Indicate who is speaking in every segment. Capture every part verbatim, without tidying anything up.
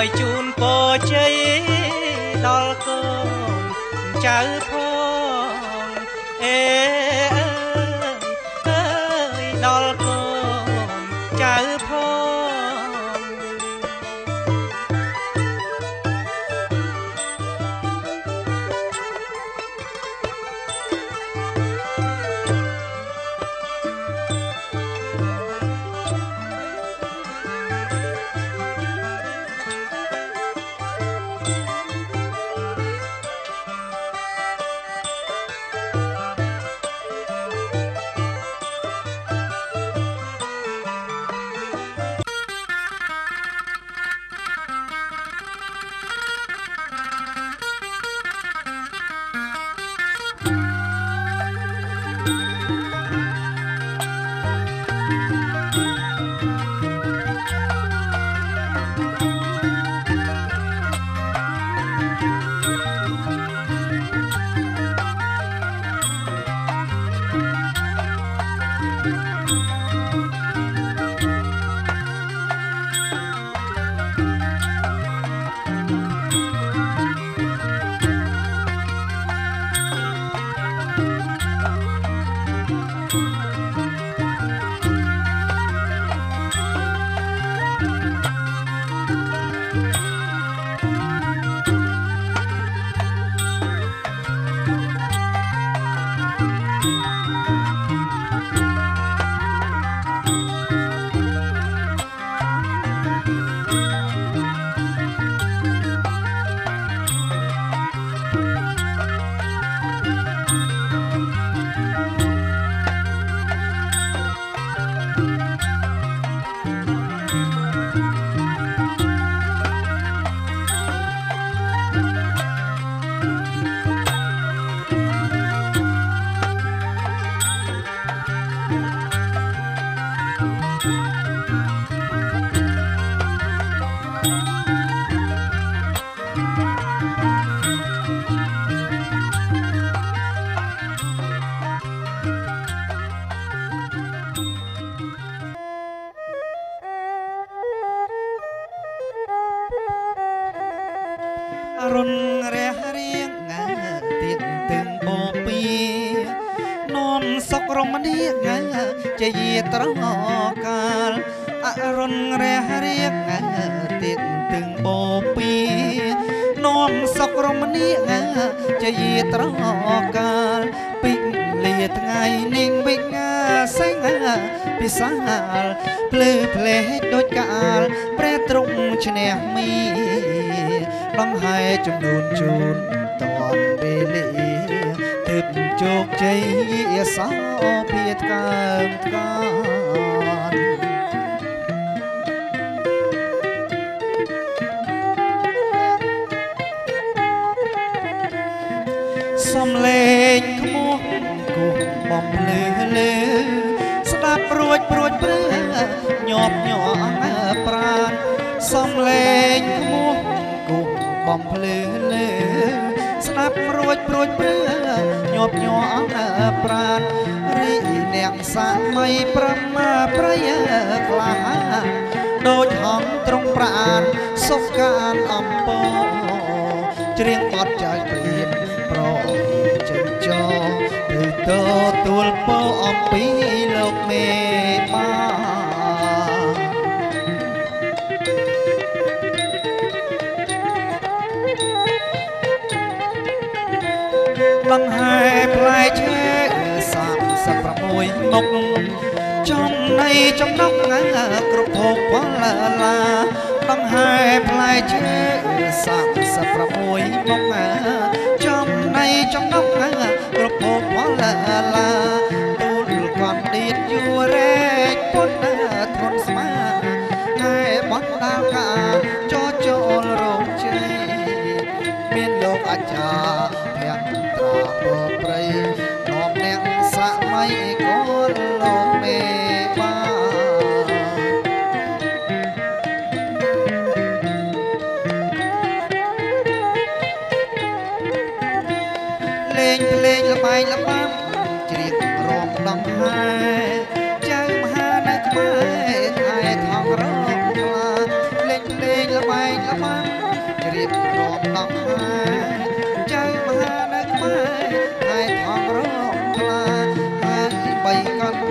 Speaker 1: ยจูนโปใจดอลกนเจ้าพองเอ้ยดอลกนเจ้าพองรุนเรียเรียงงาติดตึงโอปีนอมสกรมเดียงาจะยีตรอกาลอรุณเรียเรียงงาติดตึงโอปีนอมสกรมเดียงาจะยีตรอกาลปิงเลียดไงนิ่งวิงาเสงาพิสาลเพลเพลโดยกาลแปรตรงชเนมีบังให้จำนวนจูนตอนเบลีตึบโจกใจสาวเพียรการการสมเลงขมุกกุบอมเลือเลือสดับปรวดปรวดเปลือหยอบหยองปราณสมเลงขมุกกุบอมเพลือเลือสนับรวดปรวดเปลือหยอบหยองปราณรีเนียงสาไม่ประมาประยกลาโดยห้องตรงปราณสกการอัมโปเจียงปอดใจเปลี่ยนโปรจันจอตื่นโตตัวโปอัมปีโลกเมมาบังให้ปลายเชื่อสามสับประมวยนกจอมในจอมนกงากรุบหกวันละลาบังให้ปลายเชื่อสามสับประมวยนกจอมในจอมนกงากรุบหกวันละลาตูดก่อนดีดอยู่แรกพ้นทนสมาให้บอนดาวกาจอจอโรคใจเมียนโลกอาจารย์เพียงตราโปรเปรย์น้อมแนงสะไม่ก้อนโลกเมมา ายละบ้านเจียงรองดองไห้เจ้ามหาในไม้ไทยทองร้องกลาเล่นเล่นละไม้ละไม้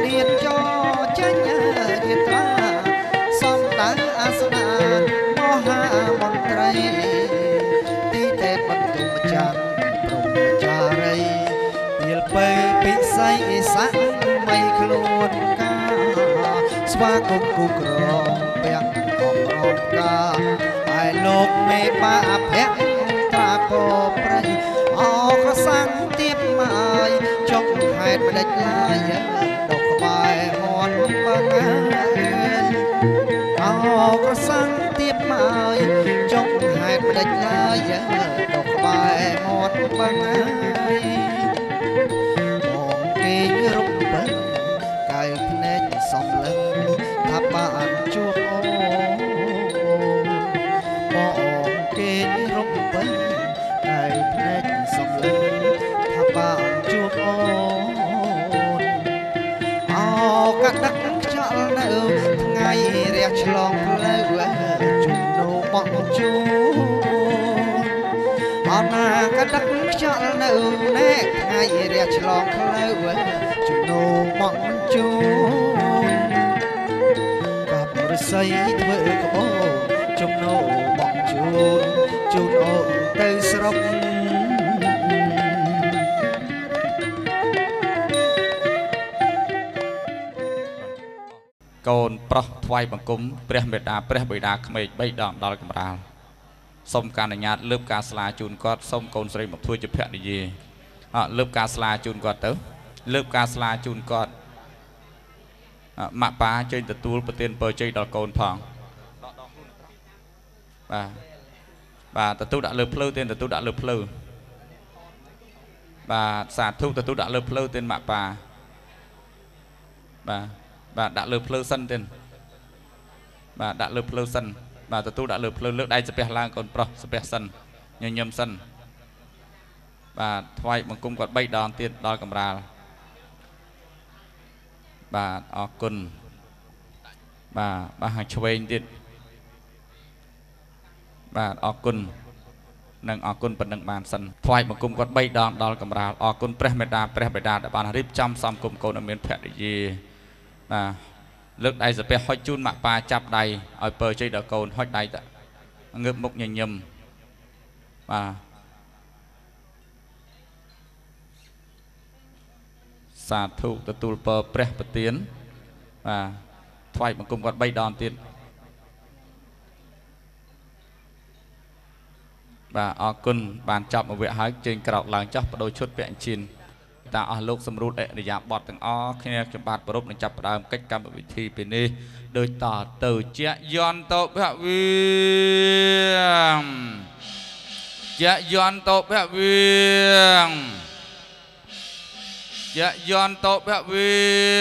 Speaker 1: រៀនចោចាញ់យត្រាសំដាអាសនាមហាមន្ត្រីទីតែបន្ទុំចាន់ព្រមចារីពីលពេពិស័យស័កមិនខ្លួនកាស្វាគមន៍គូក្រងពាក់កំរងកាហើយលោកមេបាអភៈត្រាពោប្រៃអក្រសាំងទៀបមកចុកហេតុម្ដេចឡាយដកក្បែរមាត់បង្ហាញអក្រសាំងទៀបមកចុកហេតុម្ដេចឡាយដកក្បែរមាត់បង្ហាញបងគេរំពឹងកាយភ្នែកសំឡឹងថាបានជួបអូបងគេរំពឹងកាយភ្នែកសំឡឹងថាបានជួបអូនអោកាដឹកខ្យល់នៅថ្ងៃរះឆ្លងផ្លូវជំនោបងជួអណាកាដឹកខ្យល់នៅណែថ្ងៃរះឆ្លងផ្លូវជំនោបងជួកាប់រស័យធ្វើក្បោជំនោបងជូនជូនអូនទៅស្រុកកូនប្រុសថ្វាយបង្គំព្រះមេតាព្រះបិតាក្មេកបីដងដល់កំរាលសូមការអនុញ្ញាតលើកការស្លាជូនគាត់សូមកូនស្រីមកធ្វើជាភរិយាអើលើកការស្លាជូនគាត់ទៅលើកការស្លាជូនគាត់ម៉ាក់ប៉ាចេញទទួលប្រទានពរជ័យដល់កូនផងបាទបាទទទួលដាក់លើភ្លៅទានទទួលដាក់លើភ្លៅបាទសាធុទទួលដាក់លើភ្លៅទានម៉ាក់ប៉ាបាទបាទដាក់លើភ្លៅសិនទៀតបាទដាក់លើភ្លៅសិនបាទទទួលដាក់លើភ្លៅលើកដៃស្ពះឡើងកូនប្រុសស្ពះសិនញញឹមសិនបាទថ្វាយបង្គំគាត់បីដងទៀតដល់កំរាលបាទអរគុណបាទបាទហាឆ្វេងទៀតបាទអរគុណនិងអរគុណប៉ុណ្ណឹងបានសិនថ្វាយបង្គំគាត់បីដងដល់កំរាលអរគុណព្រះមេតាព្រះបិតាដែលបានរៀបចំសំគុំកូនឲ្យមានភរិយាបាទលើកដៃសាពះហុចជូនម៉ាក់ប៉ាចាប់ដៃឲ្យពើជ័យដល់កូនហុចដៃតងើបមុខញញឹមបាទសាធុទទួលពរព្រះប្រទានបាទថ្វាយបង្គំគាត់បីដងទៀតបាទអរគុណបានចាប់មួយវគ្គហើយជើងក្រោកឡើងចោះបដូរឈុតពាក់អញ្ជិនតាអស់លោកសម្រួលអរិយាប័ត្រទាំងអស់គ្នាខ្ញុំបាទប្រពនឹងចាប់ផ្ដើមកិច្ចកម្មវិធីពេលនេះដោយតទៅជាយន្តោភវិជាយន្តោភវិជាយន្តោភវិ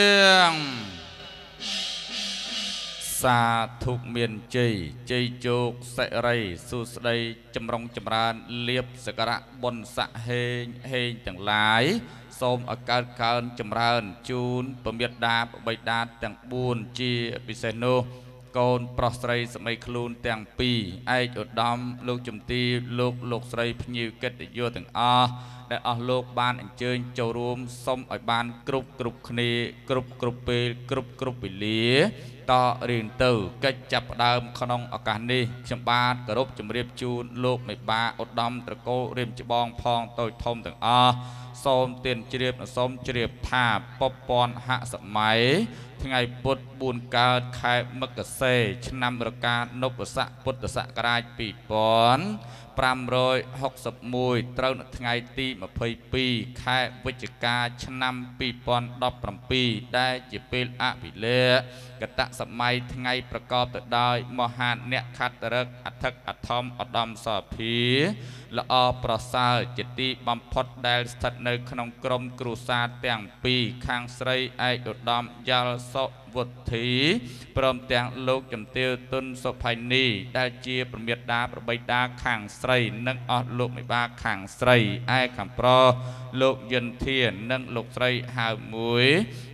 Speaker 1: សាធុមានជ័យជ័យជោគសិរីសុស្ដីចម្រុងចម្រើនលៀបសក្ការៈបុណ្យស័ក្តិហេងហេងទាំងឡាយសូមឲ្យកើតកើនចម្រើនជូនពមេដាបបិតាទាំងបួនជាពិសេសនោះកូនប្រុសស្រីសម័យខ្លួនទាំងពីរឯកឧត្តមលោកជំទាវលោកលោកស្រីភ្ញៀវកិត្តិយសទាំងអស់ដែលអស់លោកបានអញ្ជើញចូលរួមសូមឲ្យបានគ្រប់គ្រប់គ្នាគ្រប់គ្រប់ពេលគ្រប់គ្រប់វេលាតរៀងទៅកិច្ចចាប់ផ្ដើមក្នុងឱកាសនេះខ្ញុំបាទគោរពជម្រាបជូនលោកមេបាឧត្តមត្រកូលរៀមច្បងផងតូចធំទាំងអស់សូមទានជ្រាបសូមជ្រាបថាពពាន់ហសម័យថ្ងៃពុទ្ធបួនកើតខែមករាឆ្នាំរកានពស័កពុទ្ធសករាជពីរពាន់ប្រាំរយហុកសិបមួយត្រូវនៅថ្ងៃទីម្ភៃពីរខែវិច្ឆិកាឆ្នាំពីរពាន់ដប់ប្រាំពីរដែលជាពេលអភិលេកតសម័យថ្ងៃប្រកបទៅដោយមហាអ្នកខត្តរឹកអធិកអធមឧត្តមសភាល្អប្រសើរជាទីបំផុតដែលស្ថិតនៅក្នុងក្រុមគ្រួសារទាំងពីរខាងស្រីឯកឧត្តមយ៉ាល់សុវុទ្ធីព្រមទាំងលោកជំទាវទុនសុផៃនីដែលជាប្រមេតាប្របីតាខាងស្រីនិងអស់លោកមេបាខាងស្រីឯខាងប្រុសលោកយិនធានិងលោកស្រីហៅមួយ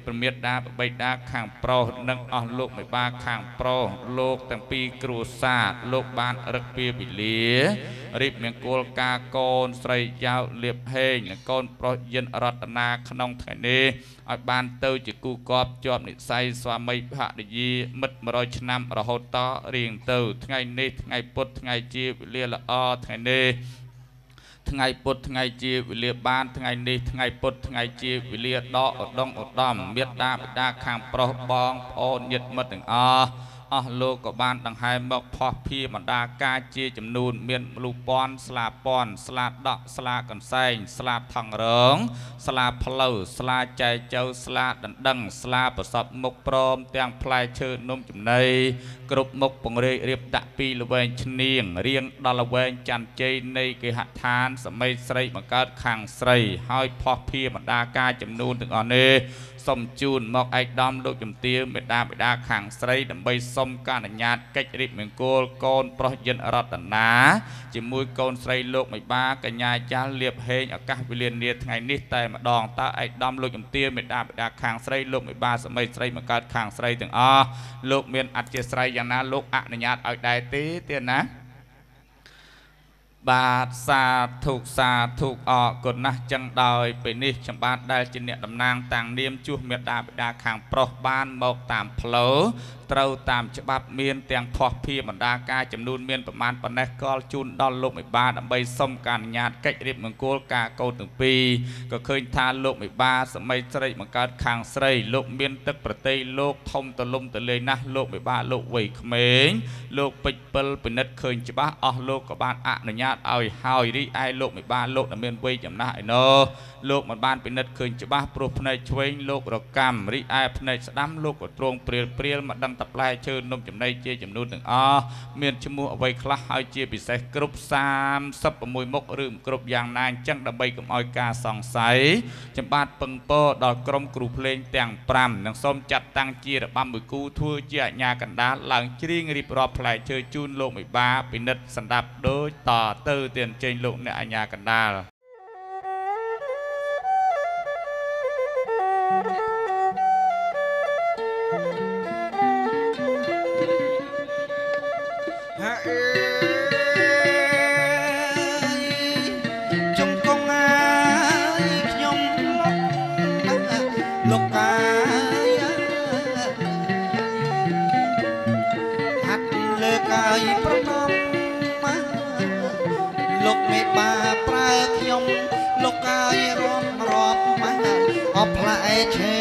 Speaker 2: ប្រមេដាបបីដាខាងប្រុសនិងអស់លោកមេបាខាងប្រុសលោកទាំងពីរគ្រួសារលោកបានរឹកពីវិលារៀបមង្គលការកូនស្រីយ៉ាវលៀបហេងនិងកូនប្រុសយិនរតនាក្នុងថ្ងៃនេះឲ្យបានទៅជាគូកប់ជាប់និស័យស្វាមីភរិយាមិត្តមួយរយឆ្នាំរហូតតរៀងទៅថ្ងៃនេះថ្ងៃពុធថ្ងៃជាវេលាល្អថ្ងៃនេះថ្ងៃពុធថ្ងៃជាវេលាបានថ្ងៃនេះថ្ងៃពុធថ្ងៃជាវេលាដកឧត្តមឧត្តមមេត្តាបិតាខាងប្រុសបងប្អូនញាតិមិត្តទាំងអស់អស់លោកក៏បានដង្ហែមកផោះភីបណ្ដាការជាចំនួនមានលូពាន់ស្លាពាន់ស្លាដកស្លាកន្សែងស្លាថងរងស្លាផ្លូវស្លាចែកចៅស្លាដណ្ដឹងស្លាប្រសពមុខព្រមទាំងផ្លែឈើនំចំណីគ្រប់មុខពង្រេករៀបដាក់ពីល្វែងឈ្នៀងរៀងដល់ល្វែងច័ន្ទជ័យនៃគេហដ្ឋានសម័យស្រីបង្កើតខាងស្រីហើយផោះភីបណ្ដាការចំនួនទាំងអស់នេះសូមជូនមកឯកឧត្តមលោកជំទាវមេដាបិតាខាងស្រីដើម្បីសូមការអនុញ្ញាតកិច្ចរៀបមង្គលកូនប្រុសយិនរតនាជាមួយកូនស្រីលោកមេបាកញ្ញាចាស់លៀបហេងឱកាសវេលានាថ្ងៃនេះតែម្ដងតើឯកឧត្តមលោកជំទាវមេដាបិតាខាងស្រីលោកមេបាសម័យស្រីបង្កើតខាងស្រីទាំងអស់លោកមានអធិស្ឋានយ៉ាងណាលោកអនុញ្ញាតឲ្យដែរទេទៀតណាបាទសាធុសាធុអរគុណណាស់ចឹងដោយពេលនេះខ្ញុំបាទដែលជាអ្នកតំណាងតាំងនាមជួសមេដាបិតាខាងប្រុសបានមកតាមផ្លូវត្រូវតាមច្បាប់មានទាំងផោះភីបណ្ដាការចំនួនមានប្រមាណប៉ុណ្ណេះក៏ជូនដល់លោកមេបាដើម្បីសុំការអនុញ្ញាតកិច្ចរៀបមង្គលការកូនទាំងពីរក៏ឃើញថាលោកមេបាសម័យស្រីបង្កើតខាងស្រីលោកមានទឹកប្រតិលោកធំទលំទលាយណាស់លោកមេបាលោកវ័យក្មេងលោកពេជ្រពិលពិនិត្យឃើញច្បាស់អស់លោកក៏បានអនុញ្ញាតឲ្យហើយរីឯលោកមេបាលោកដែលមានវ័យចំណាស់ឯណោះលោកមិនបានពិនិត្យឃើញច្បាស់ព្រោះភ្នែកឆ្វេងលោករកម្មរីឯភ្នែកស្ដាំលោកក៏ទ្រង់ព្រាលព្រាលមកដឹងតែផ្លែឈើនំចំណីជាចំនួនទាំងអស់មានឈ្មោះអ្វីខ្លះហើយជាពិសេសគ្រប់សាមសិបប្រាំមួយមុខឬមិនគ្រប់យ៉ាងណាអញ្ចឹងដើម្បីកុំឲ្យការសង្ស័យខ្ញុំបាទពឹងពោដល់ក្រុមគ្រូភ្លេងទាំងប្រាំនិងសូមចាត់តាំងជារបាំមួយគូធ្វើជាអាជ្ញាកណ្ដាលឡើងច្រៀងរៀបរាប់ផ្លែឈើជូនលោកមេបាពិនិត្យសម្ដាប់ដូចតទៅទានចេញលោកអ្នកអាជ្ញាកណ្ដាលលោកមេបាប្រើខ្ញុំលោកកាយរំរាប់មកអបផ្លែឈើ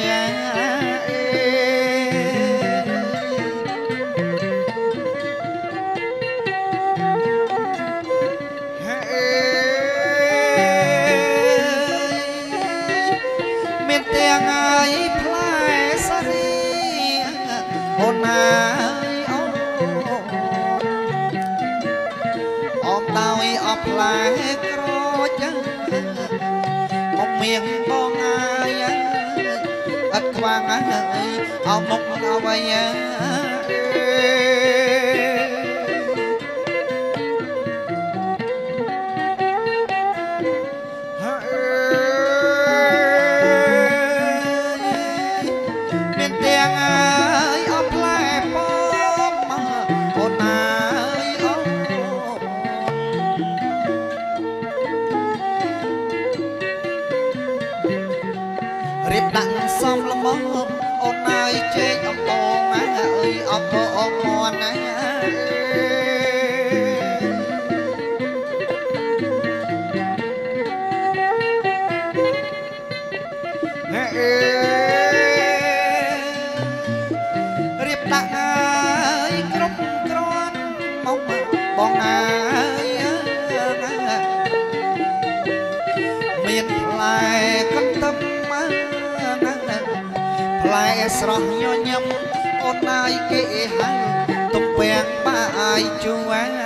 Speaker 2: មានទាំងហើយផ្លែសារីអូនណាដោយអបផ្លែក្រូចមកមៀងបងហើយអត់ខ្វាំងហើយអោមុខអ្វីមានទាំងហើយអបផ្លែប៉មអូនណារៀបដាក់សំលំមអូនហើយជែកអំពងអើយអបអងមន់ណារៀបដាក់ហើយគ្រប់គ្រាន់មកបងអើយមានផ្លែកន្ទឹមផ្លែស្រស់ញញឹមអូនណាយគេហៅទំពាំងបាយជួ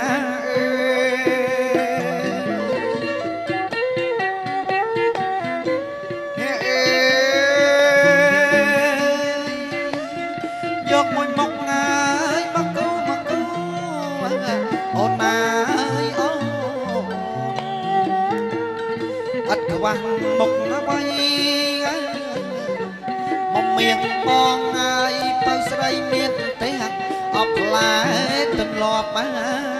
Speaker 2: យកមួយមុខហើយមកគូមកគូអូនណាយអូអត់ខ្វះមុខអ្វីម
Speaker 1: ងបងហើយបើស្រីមានទាំងអបផ្លែទម្លាប់មក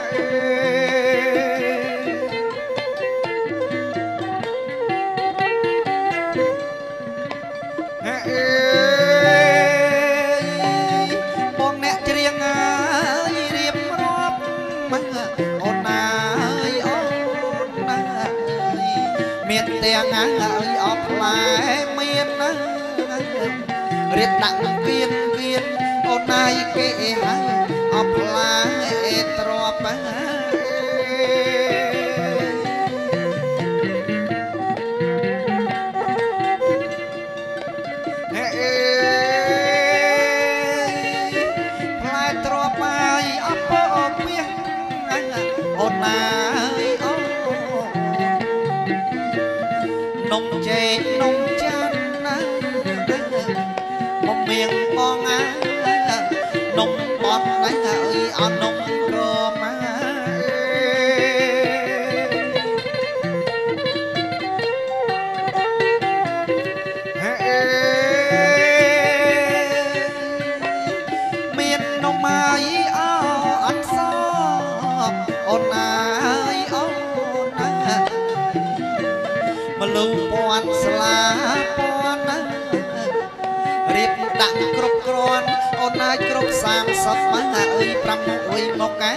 Speaker 1: បងអ្នកច្រៀងហើយរៀបរាប់មកអូនណាអើយអូនណាមានទាំងហើយអបផ្លែមានណារៀបដាក់គៀនគៀនអូនណាយគេហើយអបផ្លែទ្របអូនណាយអូនំចេកនំចាន់ណាមកមៀងបងអានំបត់ណាអើយអត់នំក្រមាមាននំហើយអោអត់សអូនណាយអូនណាមលូពាន់ស្លាពាន់ណារៀបដាក់គ្រប់គ្រាន់អូនណាយគ្រប់សាមសិបមកអើយប្រាំអុយមកកា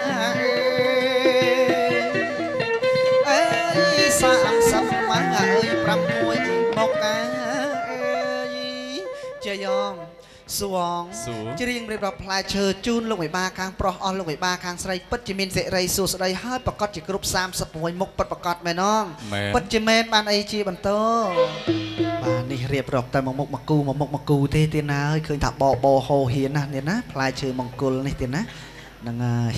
Speaker 1: អើយសាមសិបមកអើយប្រាំអុយមកកាអើយជាយ៉ងសួងច្រៀងរៀបរាប់ផ្លែឈើជូនលោកវិបាខាងប្រុសអស់លោកវិបាខាងស្រីពិតជាមានសេរីសួស្តីហើយប្រកាសជាគ្រប់សាមសិប៦មុខពិតប្រកាសមែនងពិតជាមែនបានអីជាបន្តបាទនេះរៀបរាប់តែមួយមុខមកគូមួយមុខមកគូទេទៀតណាហើយឃើញថាបបោហោហ៊ានណាទៀតណាផ្លែឈើមង្គលនេះទៀតណាហ្នឹងហើយ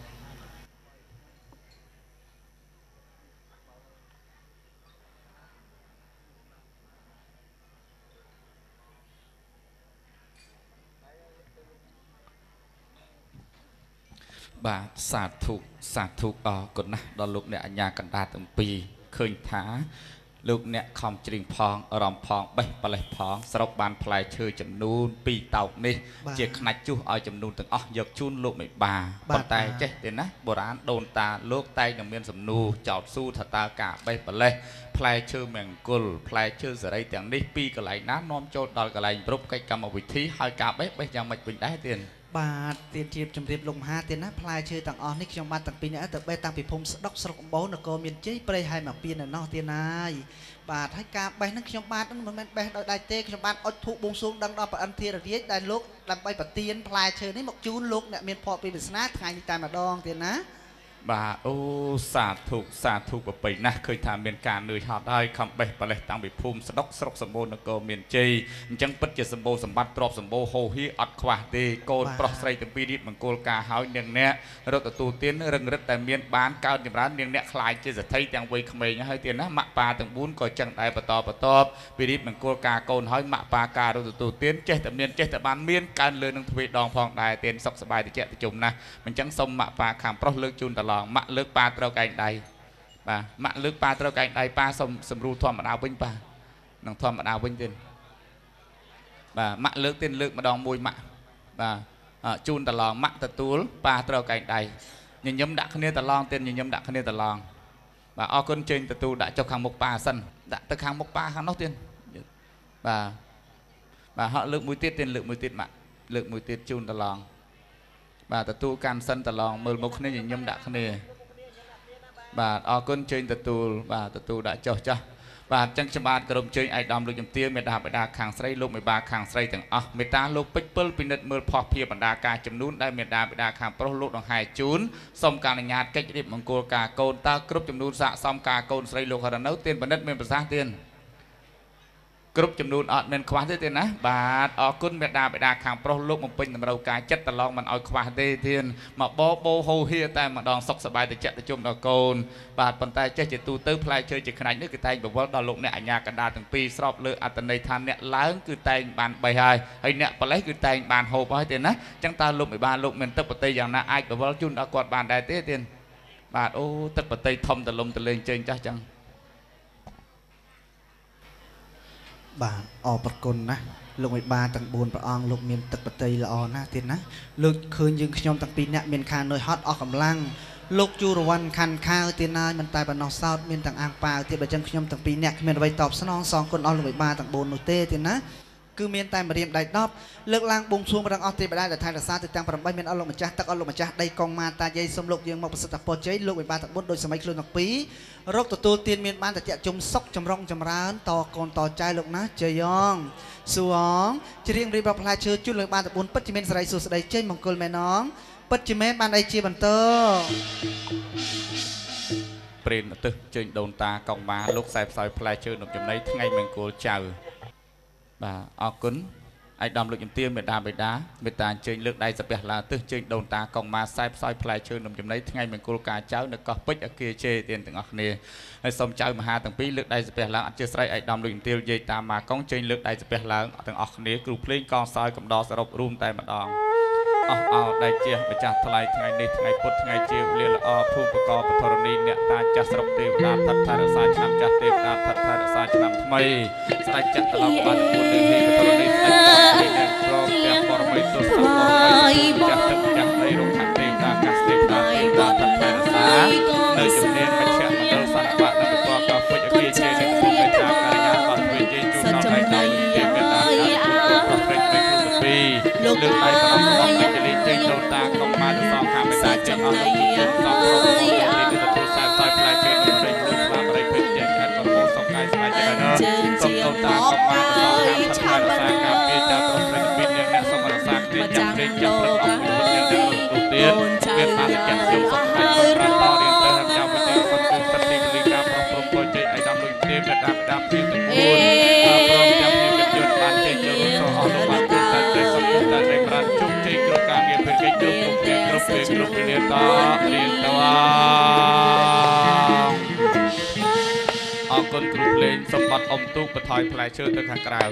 Speaker 2: បាទសាធុសាធុអរគុណណាស់ដល់លោកអ្នកអញ្ញាកណ្ដាលទាំងពីរឃើញថាលោកអ្នកខំច្រៀងផងអារម្មណ៍ផងបេះបលេះផងសរុបបានផ្លែឈើចំនួនពីរតោកនេះជាខ្នាច់ជួសឲ្យចំនួនទាំងអស់យកជូនលោកមេបាប៉ុន្តែចេះទេណាបុរាណដូនតាលោកតែងនឹងមានសំណួរចោតសួរថាតើការបេះបលេះផ្លែឈើមង្គលផ្លែឈើសេរីទាំងនេះពីកន្លែងណានាំចូលដល់កន្លែងគ្រប់កិច្ចកម្មវិធីហើយការបេះបេះយ៉ាងម៉េចវិញដែរទៀត
Speaker 1: បាទទៀតជាជំរាបលោកមហាទៀតណាផ្លែឈើទាំងអស់នេះខ្ញុំបាទទាំងពីរនាក់ទៅបេះតាំងពីភូមិស្ដុកស្រុកអំបូរនគរមានជ័យព្រៃហើយមកពៀននៅនោះទៀតណាយបាទហើយការបេះហ្នឹងខ្ញុំបាទមិនមែនបេះដោយដៃទេខ្ញុំបាទអុជធូបបួងសួងដឹងដល់ព្រះអិនធាររាជដែលលោកដើម្បីប្រទានផ្លែឈើនេះមកជូនលោកអ្នកមានភ័ព្វពីវាសនាថ្ងៃនេះតែម្ដងទៀតណា
Speaker 2: បាទអូសាធុសាធុប្របីណាស់ឃើញថាមានការនឿយហត់ហើយខំបេះបលេះតាំងពីភូមិស្ដុកស្រុកសម្បូរនគរមានជ័យអញ្ចឹងពិតជាសម្បូរសម្បត្តិទ្រព្យសម្បូរហូរហៀអត់ខ្វះទេកូនប្រុសស្រីទាំងពីររៀបមង្គលការហើយនាងអ្នករត់ទទួលទានរឹងរិតតែមានបានកើតចម្រើននាងអ្នកខ្លាយជាសទ្ធិទាំងវ័យក្មេងហើយទៀតណាម៉ាក់ប៉ាទាំងបួនក៏ចឹងដែរបន្តបន្តពីរៀបមង្គលការកូនហើយម៉ាក់ប៉ាការរត់ទទួលទានចេះតែមានចេះតែបានមានកើនលើនឹងទ្វេដងផងដែរទានសុខសប្បាយតិចតិចណាស់អញ្ចឹងសូមម៉ាក់ប៉ាខាងប្រុសលើកជូនតឡងម៉ាក់លើកប៉ាត្រូវកែងដៃបាទម៉ាក់លើកប៉ាត្រូវកែងដៃប៉ាសុំសម្រួលធម្មតាវិញប៉ានឹងធម្មតាវិញទៀតបាទម៉ាក់លើកទៀតលើកម្ដងមួយម៉ាក់បាទជូនតឡងម៉ាក់ទទួលប៉ាត្រូវកែងដៃញញឹមដាក់គ្នាតឡងទៀតញញឹមដាក់គ្នាតឡងបាទអរគុណជើញទទួលដាក់ចុះខាងមុខប៉ាសិនដាក់ទៅខាងមុខប៉ាខាងនោះទៀតបាទបាទហក់លើកមួយទៀតទៀតលើកមួយទៀតម៉ាក់លើកមួយទៀតជូនតឡងបាទទទួលកាន់សិនតឡងមើលមុខគ្នាញញឹមដាក់គ្នាបាទអរគុណជើញទទួលបាទទទួលដាក់ចុះចាស់បាទចឹងខ្ញុំបាទក្រុមជើញឯកឧត្តមលោកជំទាវមេដាបេដាខាងស្រីលោកមេបាខាងស្រីទាំងអស់មេតាលោកពេជ្រពិលពិនិត្យមើលផុសភាពបណ្ដាការចំនួនដែលមេដាបេដាខាងប្រុសលោកដង្ហែជូនសូមការអនុញ្ញាតកិច្ចរៀបមង្គលការកូនតើគ្រប់ចំនួនស័ក្តិសមការកូនស្រីលោករណៅទានបណ្ឌិតមានប្រសាសន៍ទៀតគ្រប់ចំនួនអត់មានខ្វះទេទេណាបាទអរគុណមេដាបេដាខាងប្រុសលោកបំពេញតម្រូវការចិត្តតឡងមិនឲ្យខ្វះទេទៀតមកបបោហូហៀតែម្ដងសុខសប្បាយតិចតិជុំដល់កូនបាទប៉ុន្តែចេះជាទូទៅផ្លែឈើជាខ្នាច់នេះគឺតែងបវលដល់លោកអ្នកអញ្ញាកណ្ដាលទាំងពីរស្របលើអត្តន័យថាអ្នកឡើងគឺតែងបានបីហើយហើយអ្នកបលេសគឺតែងបានហូបហើយទេណាចឹងតើលោកមេបាលោកមានទឹកប្រតិយ៉ាងណាអាចបវលជូនដល់គាត់បានដែរទេទៀតបាទអូទឹកប្រតិធំតលំតលេងជើងចាស់ចឹង
Speaker 1: បាទអរប្រគុណណាលោកមេបាទាំងបួនព្រះអង្គលោកមានទឹកបតីល្អណាស់ទៀតណាលោកឃើញយើងខ្ញុំទាំងពីរអ្នកមានខាននឿយហត់អស់កម្លាំងលោកជួរវ័នខាន់ខាវទៀតណាមិនតែប៉ុណ្ណោះសោតមានទាំងអាងប៉ាវទៀតបើចឹងខ្ញុំទាំងពីរអ្នកគ្មានអ្វីតបស្នងសងគុណអស់លោកមេបាទាំងបួននោះទេទៀតណាគឺមានតែម្រាមដៃដប់លើកឡើងបួងសួងប្រដងអស់ទេបដាដែលថែរក្សាទៅទាំង8មានអស់លោកម្ចាស់ទឹកអស់លោកម្ចាស់ដីកងម៉ាតាយាយសូមលោកយើងមកប្រសិទ្ធពរជ័យលោកមេបាទាំងបួនដោយសម័យខ្លួនទាំងពីររកទទួលទានមានបានតតិជុំសុខចម្រុងចម្រើនតកូនតចៅលោកណាជ័យយ៉ងសួងច្រៀងរៀបរាប់ផ្លែឈើជូនលោកបានទាំងបួនពិតជាមានសេរីសុខស្ដីចេញមង្គលមែនងពិតជាមែនបានអីជាបន្ត
Speaker 2: ព្រានទៅជើញដូនតាកងម៉ាលោកខ្សែផ្សោយផ្លែឈើនំចំណីថ្ងៃមង្គលចៅបាទអរគុណឯកឧត្តមលោកជំទាវមេដាបេដាមេត្តាអញ្ជើញលើកដៃសាពះឡាទិសជើញដូនតាកងម៉ាខ្សែផ្សោយផ្លែឈើនំចំណីថ្ងៃមង្គលការចៅនៅកោះពេជ្រអគារជេទានទាំងអស់គ្នាហើយសូមចៅមហាទាំងពីរលើកដៃសាពះឡើងអធិស្ឋានឯកឧត្តមលោកជំទាវយាយតាមម៉ាកងជើញលើកដៃសាពះឡើងទាំងអស់គ្នាគ្រូភ្លេងកងសោយកំដរសរុបរួមតែម្ដងអស់អោដៃជាម្ចាស់ថ្លៃថ្ងៃនេះថ្ងៃពុធថ្ងៃជាវេលាល្អភូមិបកបធរណីអ្នកតាចាស់ស្រុកទេវតាថិតថែរក្សាឆ្នាំចាស់ទេវតាថិតថែរក្សាឆ្នាំថ្មីស្ដេចចាក់ត្រឡប់បានពួននឹងនេះបធរណីស្ដេចចាស់ព្រមទាំងបរមីទុសបរមីចាស់ទឹកចាស់នៃរុក្ខទេវតាកាសទេវតាទេវតាថិតថែរក្សានៅជំនាញមជ្ឈមណ្ឌលសន្តិបៈនៅបកកោពេជ្រអគារជេនៅក្នុងមេត្តាការិយាបានធ្វើជ័យជូនដល់ឯកឧត្តមទេវតាប្រព្រឹត្តនៅក្នុងពីលោកលើកដៃប្រំរបស់អញ្ជលីជ័យដូនតាកុំបានសងខាងមេត្តាជ័យអស់លោកជំទាវសងប្រមទីទៅទទួលសាយផ្សាយផ្លែជ័យនឹងព្រៃព្រំស្លាបរិយពេជ្រចែកចាត់ប្រមសុខកាយស្បែកចិត្តដល់សូមដូនតាកុំបានសងខាងផាត់រក្សាការពារចាត់ប្រព្រឹត្តពីនាងអ្នកសូមរក្សាគ្រាចាំព្រេងចាំព្រឹកអស់ពីនាងអ្នករត់ទូទៀតមានបានចាត់ជុំសុខកាយប្រតរៀនទៅចាំវិទ្យាសុខគឺសតិពលិកាប្រព្រំពលជ័យឯកឧត្តមលោកជំទាវមេត្តាបដាព្រៀងទាំងពួនព្រមចាំមានវិទ្យុបានជ័យចូលរួមអស់លោកបានតែតែសុខតែនៃប្រាជុំជ័យគ្រប់ការងារពេលកិច្ចគ្រប់គ្រប់ពេលគ្រប់ពេលគ្រប់ពេលរៀនតរៀនតអរគុណគ្រូភ្លេងសម្បត្តិអ៊ំទូកបថយផ្លែឈើទៅខាងក្រៅ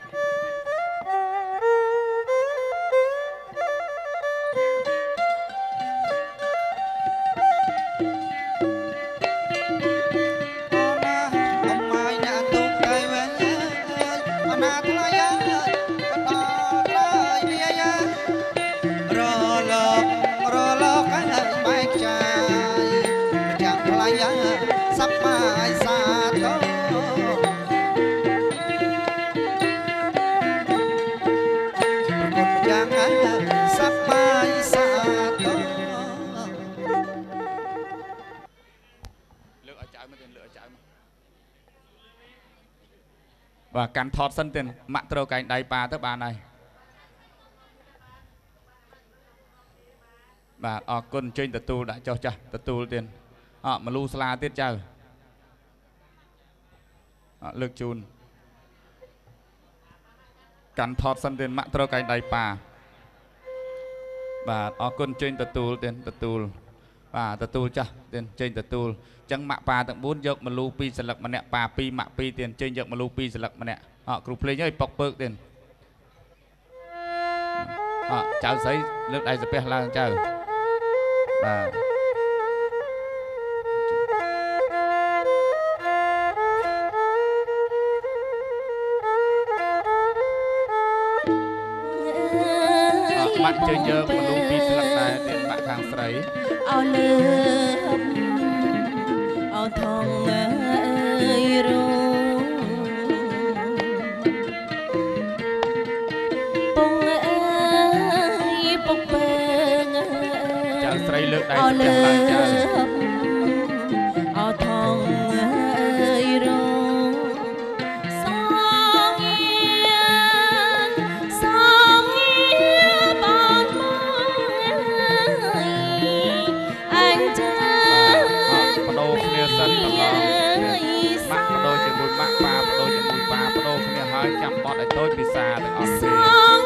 Speaker 2: và căn thọt sân tiền mạng trâu cánh đáy ba tới bàn này và ở quân trên tờ tu đã cho cha tờ tu tiền họ mà lu sla tiết chờ lực chun căn thọt sân tiền mạng trâu cánh đáy ba và ở quân trên tờ tu tiền tờ tu và tờ tu cha tiền trên tờ tu chẳng mạ pa tận bốn giọt mà lu pi sờ lật mà nè pa pi mạ pi tiền trên giọt mà lu pi sờ lật mà nè họ group play nhớ bọc bớt tiền họ chào giấy nước đây sẽ biết là chào và bạn chơi nhớ mà lu pi sờ lật này tiền bạn hàng sấy ao lơ ao thong ơi ru bông ơi bông beng chào sấy lơ đây ao lơ ao thong ơi ru song yên song yên ban mai anh chơi đôi kia sân tầm lo mắt đôi chỉ mùi mắt ba đôi chỉ mùi ba đôi kia hơi chăm bọt để tôi bị xa được ông gì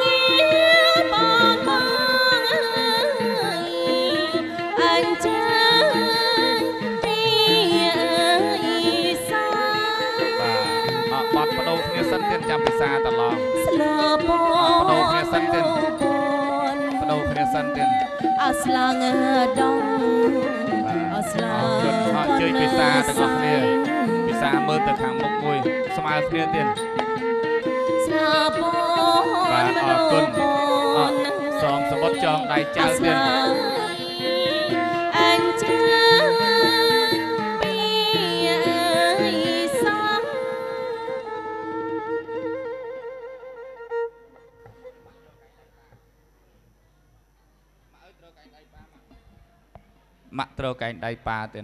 Speaker 2: anh chơi và bọt đôi kia sân tiền chăm bị xa tầm lo đôi kia sân tiền đôi kia sân tiền aslang dong họ chơi pizza từ ngọc kia pizza mơ từ hàng một mùi smile kia tiền បាទអរគុណសូមសម្បត្តិចងដៃចៅទៀត
Speaker 3: អញ្ចឹងពីសំ
Speaker 2: ម៉ាក់ត្រូវកែងដៃប៉ាទៀត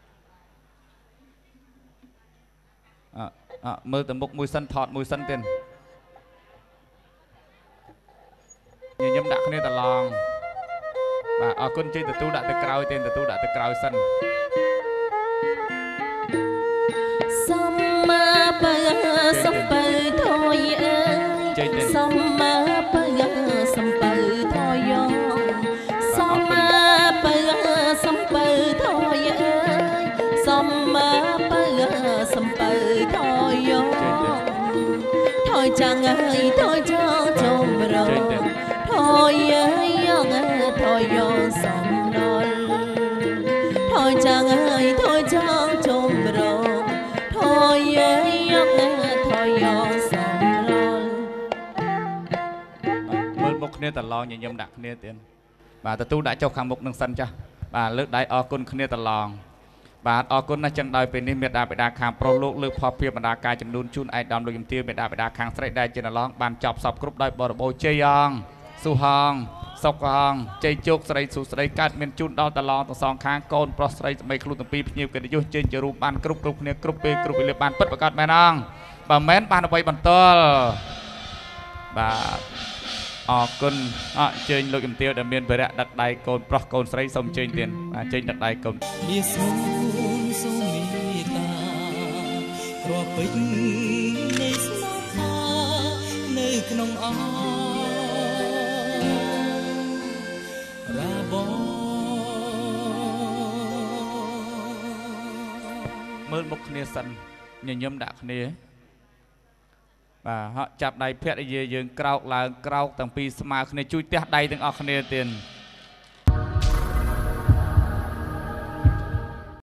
Speaker 2: អអមើលទៅមុខមួយសិនថតមួយសិនទៀតញញឹមដាក់គ្នាតឡងបាទអរគុណជ័យទទួលដាក់ទៅក្រោយទៀតទទួលដាក់ទៅក្រោយសិន
Speaker 3: សំមាបើសំបើថយអើយសំមាបើសំបើថយសំមាបើសំបើថយអើយសំមាបើសំបើថយថយចាំងអើយថយចោចំរងថយអើយយ៉ាងថយយសំណល់ថយចាំងអើយថយចោចំរងថយអើយយ៉ាងថយយសំណល់
Speaker 2: មើលមុខគ្នាតឡងញញឹមដាក់គ្នាទៀតបាទទទួលដាក់ចុះខាងមុខនឹងសិនចាស់បាទលើកដៃអរគុណគ្នាតឡងបាទអរគុណណាស់ចឹងដោយពេលនេះមេដាបេដាខាងប្រុសលោកលើកផលភាពបណ្ដាការចំនួនជូនឯកឧត្តមលោកយមទាមេដាបេដាខាងស្រីដែលជាណឡងបានចប់សពគ្រប់ដោយបរិបូរជ័យអងសុហងសុកហងជ័យជោគស្រីសុស្រីកើតមានជូនដល់តឡងទាំងសងខាងកូនប្រុសស្រីស្មីខ្លួនទាំងពីរភ្ញៀវកិត្តិយសជើញជារូបបានគ្រប់គ្រប់គ្នាគ្រប់ពេលគ្រប់វេលាបានពិតប្រកបមែនអងបើមិនបានអ្វីបន្ទល់បាទអរគុណអញ្ជើញលោកយមទាដែលមានវរៈដឹកដៃកូនប្រុសកូនស្រីសូមអញ្ជើញទៀតអញ្ជើញដឹកដៃកូន
Speaker 4: នេះសូមសូមមេត្តាគ្រាប់ពេជ្រនៃស្នេហានៅក្នុងអរាប
Speaker 2: មើលមុខគ្នាសិនញញឹមដាក់គ្នាបាទហក់ចាប់ដៃភរិយាយើងក្រោកឡើងក្រោកទាំងពីរស្មើគ្នាជួយទះដៃទាំងអស់គ្នាទៀត